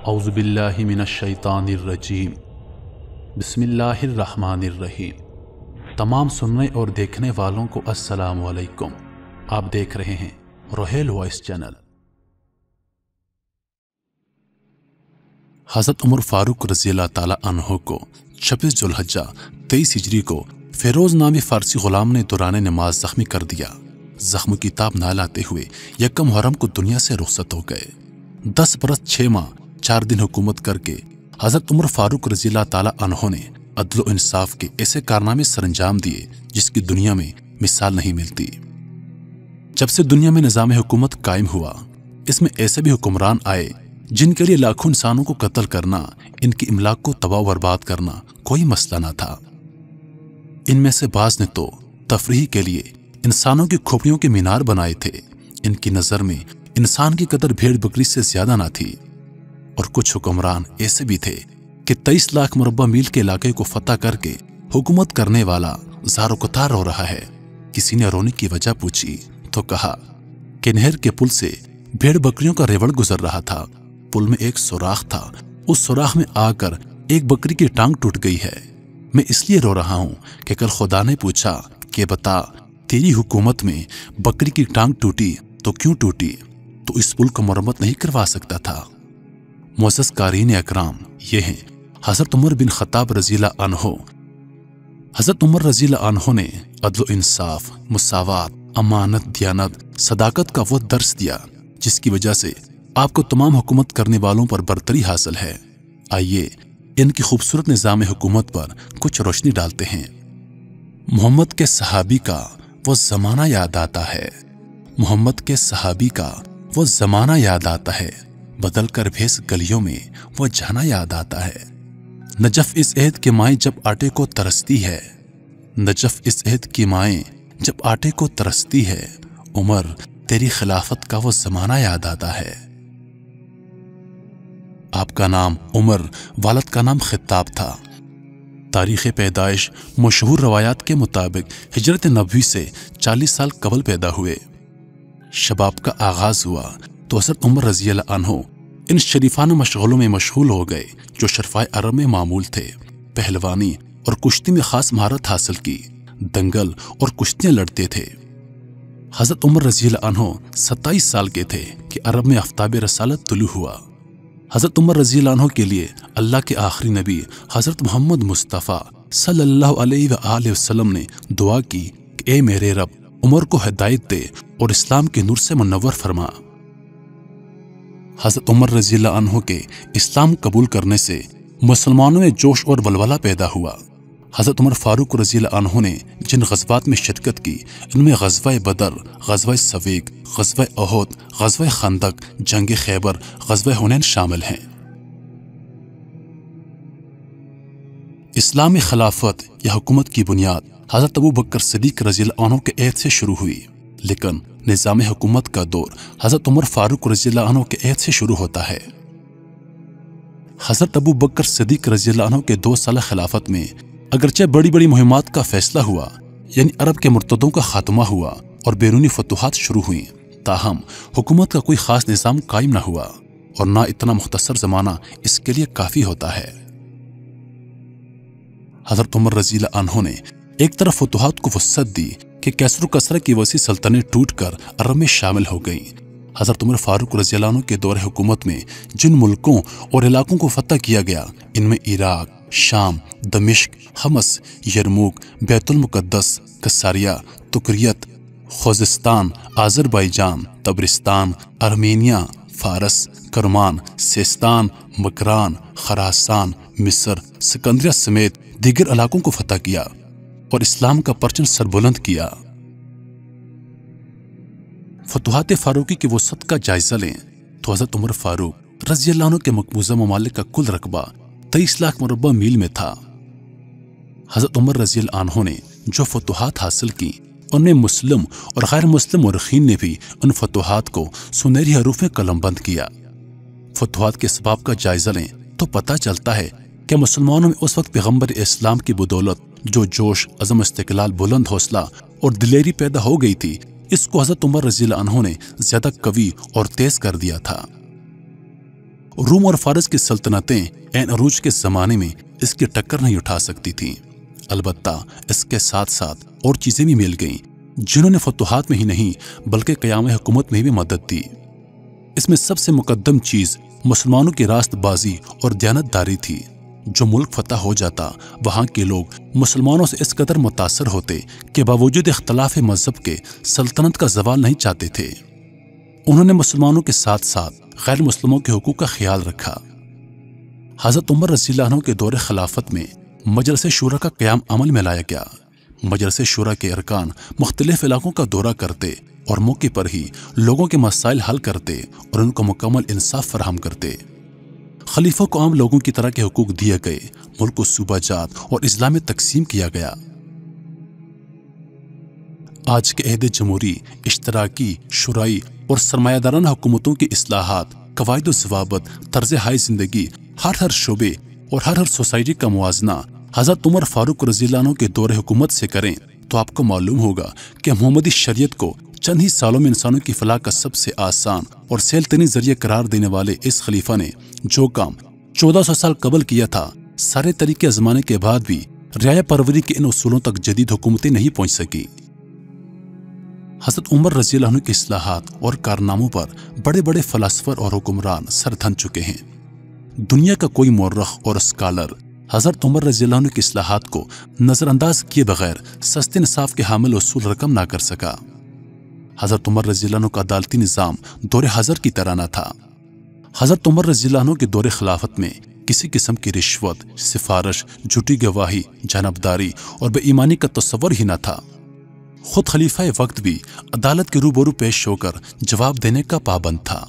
اعوذ باللہ من الشیطان الرجیم بسم اللہ الرحمن الرحیم۔ تمام سننے اور دیکھنے والوں کو السلام علیکم۔ آپ دیکھ رہے ہیں روہیل وائس چینل۔ حضرت عمر فاروق رضی اللہ تعالیٰ عنہ کو 26 ذوالحجہ 23 ہجری کو فیروز نامی فارسی غلام نے دوران نماز زخمی کر دیا۔ زخم کی تاب نہ لاتے ہوئے یکم محرم کو دنیا سے رخصت ہو گئے۔ 10 برس 6 ماہ 4 دن حکومت کر کے حضرت عمر فاروق رضی اللہ تعالیٰ عنہ نے عدل و انصاف کے ایسے کارنامے سر انجام دیے جس کی دنیا میں مثال نہیں ملتی۔ جب سے دنیا میں نظام حکومت قائم ہوا، اس میں ایسے بھی حکمران آئے جن کے لیے لاکھوں انسانوں کو قتل کرنا، ان کی املاک کو تباہ و برباد کرنا کوئی مسئلہ نہ تھا۔ ان میں سے بعض نے تو تفریح کے لیے انسانوں کی کھوپڑیوں کے مینار بنائے تھے۔ ان کی نظر میں انسان کی قدر بھیڑ بکری سے زیادہ نہ تھی۔ اور کچھ حکمران ایسے بھی تھے کہ 23 لاکھ مربع میل کے علاقے کو فتح کر کے حکومت کرنے والا زار و قطار رو رہا ہے۔ کسی نے رونے کی وجہ پوچھی تو کہا کہ نہر کے پل سے بھیڑ بکریوں کا ریوڑ گزر رہا تھا۔ پل میں ایک سوراخ تھا، اس سوراخ میں آ کر ایک بکری کی ٹانگ ٹوٹ گئی ہے۔ میں اس لیے رو رہا ہوں کہ کل خدا نے پوچھا کہ بتا تیری حکومت میں بکری کی ٹانگ ٹوٹی تو کیوں ٹوٹی؟ تو اس پل کو مرمت نہیں کروا سکتا تھا۔ معزز قارئین اکرام، یہ ہیں حضرت عمر بن خطاب رضی اللہ عنہ۔ حضرت عمر رضی اللہ عنہ نے عدل و انصاف، مساوات، امانت، دیانت، صداقت کا وہ درس دیا جس کی وجہ سے آپ کو تمام حکومت کرنے والوں پر برتری حاصل ہے۔ آئیے ان کی خوبصورت نظام حکومت پر کچھ روشنی ڈالتے ہیں۔ محمد کے صحابی کا وہ زمانہ یاد آتا ہے، محمد کے صحابی کا وہ زمانہ یاد آتا ہے، بدل کر بھیس گلیوں میں وہ جانا یاد آتا ہے۔ نجف اس عہد کی مائیں جب آٹے کو ترستی ہے، نجف اس عہد کی مائیں جب آٹے کو ترستی ہے، عمر تیری خلافت کا وہ زمانہ یاد آتا ہے۔ آپ کا نام عمر، والد کا نام خطاب تھا۔ تاریخ پیدائش مشہور روایات کے مطابق ہجرت نبوی سے 40 سال قبل پیدا ہوئے۔ شباب کا آغاز ہوا تو حضرت عمر رضی اللہ عنہ ان شریفانہ مشغلوں میں مشغول ہو گئے جو شرفائے عرب میں معمول تھے۔ پہلوانی اور کشتی میں خاص مہارت حاصل کی، دنگل اور کشتیاں لڑتے تھے۔ حضرت عمر رضی اللہ عنہ 27 سال کے تھے کہ عرب میں آفتاب رسالت طلوع ہوا۔ حضرت عمر رضی اللہ عنہ کے لیے اللہ کے آخری نبی حضرت محمد مصطفیٰ صلی اللہ علیہ وآلہ وسلم نے دعا کی کہ اے میرے رب، عمر کو ہدایت دے اور اسلام کے نور سے منور فرما۔ حضرت عمر رضی اللہ عنہ کے اسلام قبول کرنے سے مسلمانوں میں جوش اور ولولہ پیدا ہوا۔ حضرت عمر فاروق رضی اللہ عنہ نے جن غزوات میں شرکت کی، ان میں غزوہ بدر، غزوہ سویق، غزوہ احد، غزوہ خندق، جنگ خیبر، غزوہ حنین شامل ہیں۔ اسلامی خلافت یا حکومت کی بنیاد حضرت ابو بکر صدیق رضی اللہ عنہ کے عہد سے شروع ہوئی، لیکن نظام حکومت کا دور حضرت عمر فاروق رضی اللہ عنہ کے عہد سے شروع ہوتا ہے۔ حضرت ابو بکر صدیق رضی اللہ عنہ کے 2 سالہ خلافت میں اگرچہ بڑی بڑی مہمات کا فیصلہ ہوا، یعنی عرب کے مرتدوں کا خاتمہ ہوا اور بیرونی فتوحات شروع ہوئیں، تاہم حکومت کا کوئی خاص نظام قائم نہ ہوا اور نہ اتنا مختصر زمانہ اس کے لیے کافی ہوتا ہے۔ حضرت عمر رضی اللہ عنہ نے ایک طرف فتوحات کو وسعت دی کہ کیسر و کسرہ کی وسیع سلطنتیں ٹوٹ کر عرب میں شامل ہو گئیں۔ حضرت عمر فاروق رضی اللہ عنہ کے دور حکومت میں جن ملکوں اور علاقوں کو فتح کیا گیا، ان میں عراق، شام، دمشق، Homs, Yarmouk, Bayt al-Maqdis, Caesarea, Tikrit, Khuzestan, Azerbaijan, Tabaristan, Armenia, Fars, Kerman, Sistan, Makran, خراسان، مصر، سکندریہ سمیت دیگر علاقوں کو فتح کیا اور اسلام کا پرچم سربلند کیا۔ فتوحات فاروقی کی وسعت کا جائزہ لیں تو حضرت عمر فاروق رضی اللہ عنہ کے مقبوضہ ممالک کا کل رقبہ 23 لاکھ مربع میل میں تھا۔ حضرت عمر رضی اللہ عنہ نے جو فتوحات حاصل کی، ان میں مسلم اور غیر مسلم مورخین نے بھی ان فتوحات کو سنہری حروف میں قلم بند کیا۔ فتوحات کے اسباب کا جائزہ لیں تو پتہ چلتا ہے کہ مسلمانوں میں اس وقت پیغمبر اسلام کی بدولت جو جوش، عزم، استقلال، بلند حوصلہ اور دلیری پیدا ہو گئی تھی، اس کو حضرت عمر رضی اللہ عنہ نے زیادہ قوی اور تیز کر دیا تھا۔ روم اور فارس کی سلطنتیں عین عروج کے زمانے میں اس کی ٹکر نہیں اٹھا سکتی تھیں۔ البتہ اس کے ساتھ ساتھ اور چیزیں بھی مل گئیں جنہوں نے فتوحات میں ہی نہیں بلکہ قیام حکومت میں بھی مدد دی۔ اس میں سب سے مقدم چیز مسلمانوں کی راست بازی اور دیانت داری تھی۔ جو ملک فتح ہو جاتا وہاں کے لوگ مسلمانوں سے اس قدر متاثر ہوتے کہ باوجود اختلاف مذہب کے سلطنت کا زوال نہیں چاہتے تھے۔ انہوں نے مسلمانوں کے ساتھ ساتھ غیر مسلموں کے حقوق کا خیال رکھا۔ حضرت عمر رضی اللہ عنہ کے دور خلافت میں مجلس شورا کا قیام عمل میں لایا گیا۔ مجلس شورا کے ارکان مختلف علاقوں کا دورہ کرتے اور موقع پر ہی لوگوں کے مسائل حل کرتے اور ان کو مکمل انصاف فراہم کرتے۔ خلیفہ کو عام لوگوں کی طرح کے حقوق دیے گئے، ملک کو صوبہ جات اور اضلاع میں تقسیم کیا گیا۔ آج کے عہد جمہوری، اشتراکی، شورائی اور سرمایہ دارانہ حکومتوں کی اصلاحات، قواعد و ضوابط، طرز حیاتی زندگی، ہر شعبے اور ہر سوسائٹی کا موازنہ حضرت عمر فاروق رضی اللہ عنہ کے دور حکومت سے کریں تو آپ کو معلوم ہوگا کہ محمدی شریعت کو چند ہی سالوں میں انسانوں کی فلاح کا سب سے آسان اور سہل ترین ذریعہ قرار دینے والے اس خلیفہ نے جو کام 1400 سال قبل کیا تھا، سارے طریقے آزمانے کے بعد بھی رعایا پروری کے ان اصولوں تک جدید حکومتیں نہیں پہنچ سکی۔ حضرت عمر رضی اللہ عنہ کی اصلاحات اور کارناموں پر بڑے بڑے فلاسفر اور حکمران سر دھن چکے ہیں۔ دنیا کا کوئی مورخ اور اسکالر حضرت عمر رضی اللہ عنہ کی اصلاحات کو نظر انداز کیے بغیر سستے انصاف کے حامل اصول رقم نہ کر سکا۔ حضرت عمر رضی اللہ عنہ کا عدالتی نظام دور حضر کی طرح نہ تھا۔ حضرت عمر رضی اللہ عنہ کے دور خلافت میں کسی قسم کی رشوت، سفارش، جھوٹی گواہی، جانبداری اور بے ایمانی کا تصور ہی نہ تھا۔ خود خلیفہ وقت بھی عدالت کے روبرو پیش ہو کر جواب دینے کا پابند تھا۔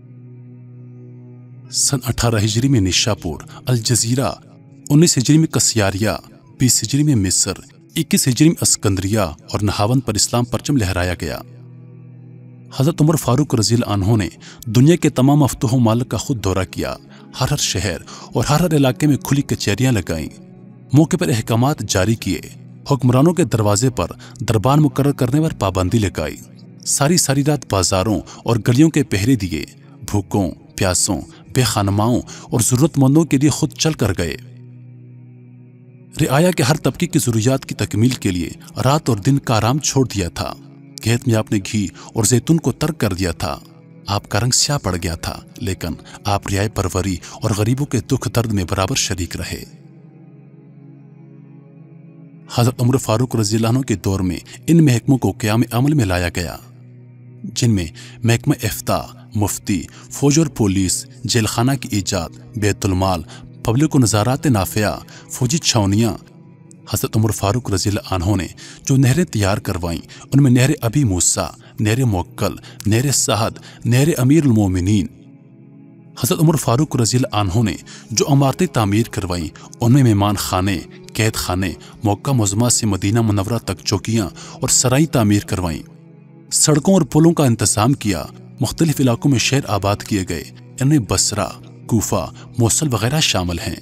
سن 18 ہجری میں نشاپور، الجزیرہ، 19 ہجری میں کسیاریا، 20 ہجری میں مصر، 21 ہجری میں اسکندریہ اور نہاون پر اسلام پرچم لہرایا گیا۔ حضرت عمر فاروق رضی اللہ عنہ نے دنیا کے تمام مفتوح ممالک کا خود دورہ کیا، ہر شہر اور ہر علاقے میں کھلی کچہریاں لگائیں، موقع پر احکامات جاری کیے، حکمرانوں کے دروازے پر دربان مقرر کرنے پر پابندی لگائی، ساری رات بازاروں اور گلیوں کے پہرے دیے، بھوکوں، پیاسوں، بے خانماؤں اور ضرورت مندوں کے لیے خود چل کر گئے۔ رعایا کے ہر طبقے کی ضروریات کی تکمیل کے لیے رات اور دن کا آرام چھوڑ دیا تھا۔ کھیت میں آپ نے گھی اور زیتون کو ترک کر دیا تھا۔ آپ کا رنگ سیاہ پڑ گیا تھا، لیکن آپ رعایا پروری اور غریبوں کے دکھ درد میں برابر شریک رہے۔ حضرت عمر فاروق رضی اللہ عنہ کے دور میں ان محکموں کو قیام عمل میں لایا گیا، جن میں محکمہ افتاء، مفتی، فوج اور پولیس، جیل خانہ کی ایجاد، بیت المال، پبلک و نظارات نافعہ، فوجی چھاونیاں۔ حضرت عمر فاروق رضی اللہ عنہ نے جو نہریں تیار کروائیں ان میں نہر ابی موسیٰ، نہر موکل، نہر سعد، نہر امیر المومنین۔ حضرت عمر فاروق رضی اللہ عنہ نے جو عمارتیں تعمیر کروائیں ان میں مہمان خانے، قید خانے، مکہ معظمہ سے مدینہ منورہ تک چوکیاں اور سرائیں تعمیر کروائیں، سڑکوں اور پلوں کا انتظام کیا، مختلف علاقوں میں شہر آباد کیے گئے، ان میں بصرہ، کوفہ، موصل وغیرہ شامل ہیں۔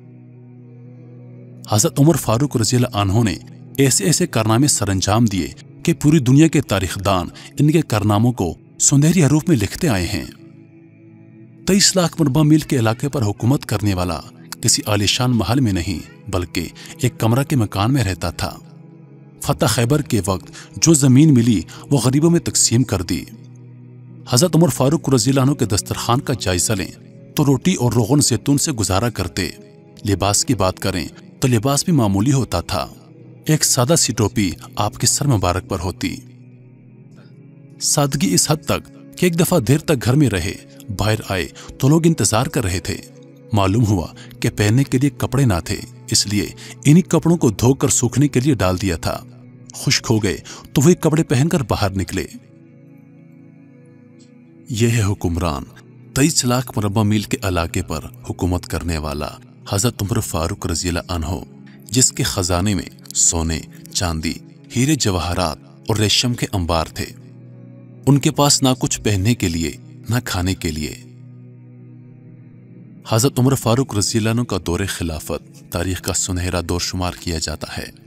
حضرت عمر فاروق رضی اللہ عنہ نے ایسے کارنامے سر انجام دیے کہ پوری دنیا کے تاریخ دان ان کے کارناموں کو سنہری حروف میں لکھتے آئے ہیں۔ 23 لاکھ مربع میل کے علاقے پر حکومت کرنے والا کسی عالیشان محل میں نہیں بلکہ ایک کمرہ کے مکان میں رہتا تھا۔ فتح خیبر کے وقت جو زمین ملی وہ غریبوں میں تقسیم کر دی۔ حضرت عمر فاروق رضی اللہ عنہ کے دسترخوان کا جائزہ لیں تو روٹی اور روغن زیتون سے گزارا کرتے۔ لباس کی بات کریں تو لباس بھی معمولی ہوتا تھا، ایک سادہ سی ٹوپی آپ کے سر مبارک پر ہوتی۔ سادگی اس حد تک کہ ایک دفعہ دیر تک گھر میں رہے، باہر آئے تو لوگ انتظار کر رہے تھے۔ معلوم ہوا کہ پہننے کے لیے کپڑے نہ تھے، اس لیے انہی کپڑوں کو دھو کر سوکھنے کے لیے ڈال دیا تھا۔ خشک ہو گئے تو وہی کپڑے پہن کر باہر نکلے۔ یہ ہے حکمران، 23 لاکھ مربع میل کے علاقے پر حکومت کرنے والا حضرت عمر فاروق رضی اللہ عنہ، جس کے خزانے میں سونے، چاندی، ہیرے جواہرات اور ریشم کے انبار تھے۔ ان کے پاس نہ کچھ پہننے کے لیے نہ کھانے کے لیے۔ حضرت عمر فاروق رضی اللہ عنہ کا دور خلافت تاریخ کا سنہرا دور شمار کیا جاتا ہے۔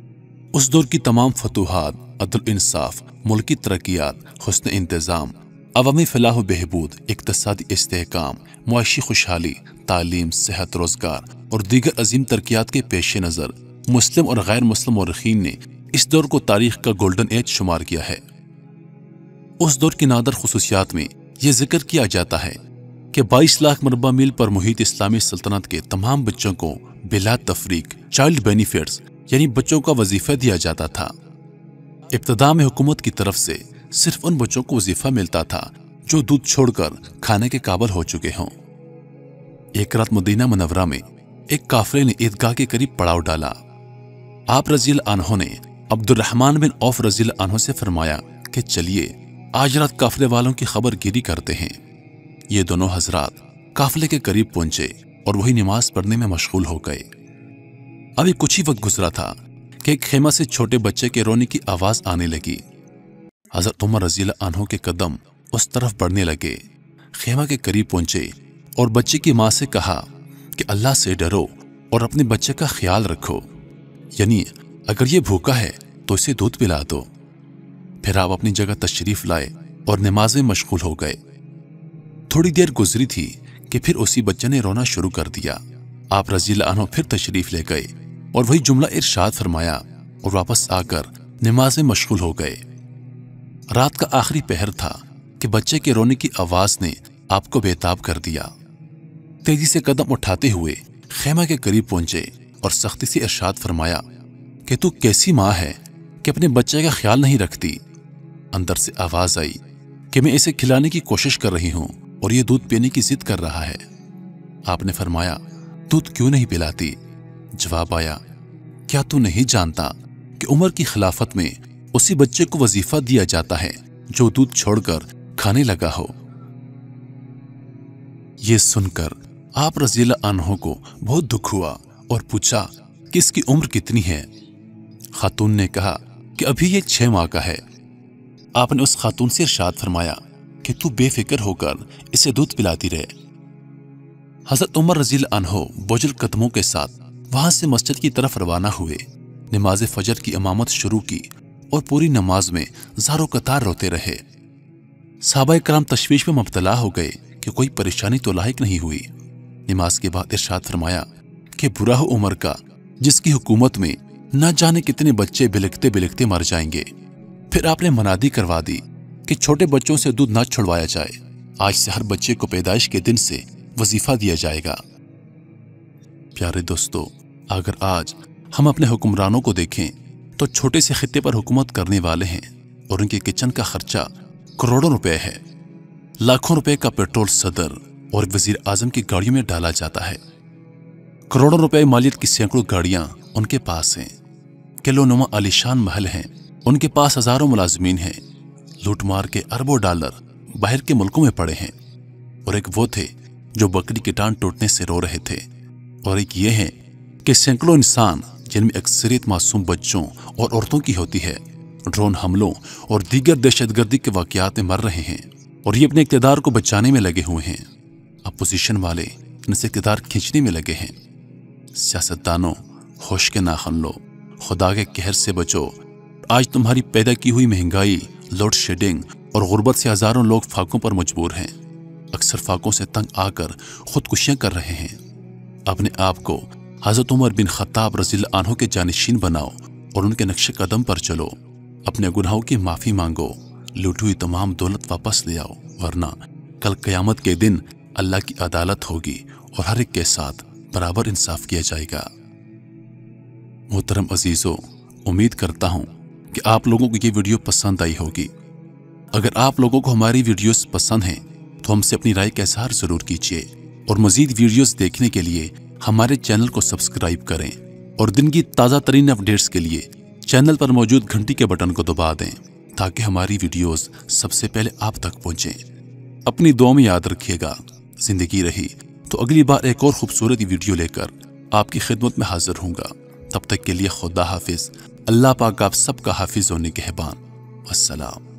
اس دور کی تمام فتوحات، عدل انصاف، ملکی ترقیات، حسن انتظام عوامی فلاح و بہبود، اقتصادی استحکام، معاشی خوشحالی، تعلیم، صحت، روزگار اور دیگر عظیم ترقیات کے پیش نظر مسلم اور غیر مسلم مورخین نے اس دور کو تاریخ کا گولڈن ایج شمار کیا ہے۔ اس دور کی نادر خصوصیات میں یہ ذکر کیا جاتا ہے کہ 22 لاکھ مربع میل پر محیط اسلامی سلطنت کے تمام بچوں کو بلا تفریق چائلڈ بینیفٹس یعنی بچوں کا وظیفہ دیا جاتا تھا۔ ابتدا میں حکومت کی طرف سے صرف ان بچوں کو وظیفہ ملتا تھا جو دودھ چھوڑ کر کھانے کے قابل ہو چکے ہوں۔ ایک رات مدینہ منورہ میں ایک قافلے نے عیدگاہ کے قریب پڑاؤ ڈالا۔ آپ رضی اللہ عنہ نے عبد الرحمن بن عوف رضی اللہ عنہ سے فرمایا کہ چلیے آج رات قافلے والوں کی خبر گیری کرتے ہیں۔ یہ دونوں حضرات قافلے کے قریب پہنچے اور وہی نماز پڑھنے میں مشغول ہو گئے۔ ابھی کچھ ہی وقت گزرا تھا کہ ایک خیمہ سے چھوٹے بچے کے رونے کی آواز آنے لگی۔ حضرت عمر رضی اللہ عنہ کے قدم اس طرف بڑھنے لگے، خیمہ کے قریب پہنچے اور بچے کی ماں سے کہا کہ اللہ سے ڈرو اور اپنے بچے کا خیال رکھو، یعنی اگر یہ بھوکا ہے تو اسے دودھ پلا دو۔ پھر آپ اپنی جگہ تشریف لائے اور نماز میں مشغول ہو گئے۔ تھوڑی دیر گزری تھی کہ پھر اسی بچے نے رونا شروع کر دیا۔ آپ رضی اللہ عنہ پھر تشریف لے گئے اور وہی جملہ ارشاد فرمایا اور واپس آ کر نماز میں مشغول ہو گئے۔ رات کا آخری پہر تھا کہ بچے کے رونے کی آواز نے آپ کو بےتاب کر دیا۔ تیزی سے قدم اٹھاتے ہوئے خیمہ کے قریب پہنچے اور سختی سے ارشاد فرمایا کہ تو کیسی ماں ہے کہ اپنے بچے کا خیال نہیں رکھتی؟ اندر سے آواز آئی کہ میں اسے کھلانے کی کوشش کر رہی ہوں اور یہ دودھ پینے کی ضد کر رہا ہے۔ آپ نے فرمایا دودھ کیوں نہیں پلاتی؟ جواب آیا کیا تو نہیں جانتا کہ عمر کی خلافت میں اسی بچے کو وظیفہ دیا جاتا ہے جو دودھ چھوڑ کر کھانے لگا ہو۔ یہ سن کر آپ رضی اللہ عنہ کو بہت دکھ ہوا اور پوچھا کہ اس کی عمر کتنی ہے؟ خاتون نے کہا کہ ابھی یہ 6 ماہ کا ہے۔ آپ نے اس خاتون سے ارشاد فرمایا کہ تو بے فکر ہو کر اسے دودھ پلاتی رہے۔ حضرت عمر رضی اللہ عنہ بوجھل قدموں کے ساتھ وہاں سے مسجد کی طرف روانہ ہوئے، نماز فجر کی امامت شروع کی اور پوری نماز میں زارو قطار روتے رہے۔ صحابہ کرام تشویش میں مبتلا ہو گئے کہ کوئی پریشانی تو لاحق نہیں ہوئی۔ نماز کے بعد ارشاد فرمایا کہ برا ہو عمر کا جس کی حکومت میں نہ جانے کتنے بچے بلکتے بلکتے مر جائیں گے۔ پھر آپ نے منادی کروا دی کہ چھوٹے بچوں سے دودھ نہ چھڑوایا جائے، آج سے ہر بچے کو پیدائش کے دن سے وظیفہ دیا جائے گا۔ پیارے دوستو، اگر آج ہم اپنے حکمرانوں کو دیکھیں تو چھوٹے سے خطے پر حکومت کرنے والے ہیں اور ان کے کچن کا خرچہ کروڑوں روپے ہے۔ لاکھوں روپے کا پیٹرول صدر اور وزیر اعظم کی گاڑیوں میں ڈالا جاتا ہے۔ کروڑوں روپے مالیت کی سینکڑوں گاڑیاں ان کے پاس ہیں، کلو نما عالیشان محل ہیں، ان کے پاس ہزاروں ملازمین ہیں، لوٹ مار کے اربوں ڈالر باہر کے ملکوں میں پڑے ہیں، اور ایک وہ تھے جو بکری کی ٹانگ ٹوٹنے سے رو رہے تھے، اور ایک یہ ہے کہ سینکڑوں انسان جن میں اکثریت معصوم بچوں اور عورتوں کی ہوتی ہے ڈرون حملوں اور دیگر دہشت گردی کے واقعات میں مر رہے ہیں، اور یہ اپنے اقتدار کو بچانے میں لگے ہوئے ہیں۔ اپوزیشن والے ان سے اقتدار کھینچنے میں لگے ہیں۔ سیاستدانوں ہوش کے ناخن لو، خدا کے قہر سے بچو۔ آج تمہاری پیدا کی ہوئی مہنگائی، لوڈ شیڈنگ اور غربت سے ہزاروں لوگ فاقوں پر مجبور ہیں، اکثر فاقوں سے تنگ آ کر خودکشیاں کر رہے ہیں۔ اپنے آپ کو حضرت عمر بن خطاب رضی اللہ عنہ کے جانشین بناؤ اور ان کے نقش قدم پر چلو، اپنے گناہوں کی معافی مانگو، لوٹی ہوئی تمام دولت واپس لے آؤ، ورنہ کل قیامت کے دن اللہ کی عدالت ہوگی اور ہر ایک کے ساتھ برابر انصاف کیا جائے گا۔ محترم عزیزو، امید کرتا ہوں کہ آپ لوگوں کو یہ ویڈیو پسند آئی ہوگی۔ اگر آپ لوگوں کو ہماری ویڈیوز پسند ہیں تو ہم سے اپنی رائے کا اظہار ضرور کیجیے، اور مزید ویڈیوز دیکھنے کے لیے ہمارے چینل کو سبسکرائب کریں، اور دن کی تازہ ترین اپڈیٹس کے لیے چینل پر موجود گھنٹی کے بٹن کو دبا دیں تاکہ ہماری ویڈیوز سب سے پہلے آپ تک پہنچیں۔ اپنی دعا میں یاد رکھیے گا، زندگی رہی تو اگلی بار ایک اور خوبصورت ویڈیو لے کر آپ کی خدمت میں حاضر ہوں گا۔ تب تک کے لیے خدا حافظ۔ اللہ پاک آپ سب کا حافظ و نگہبان۔ السلام۔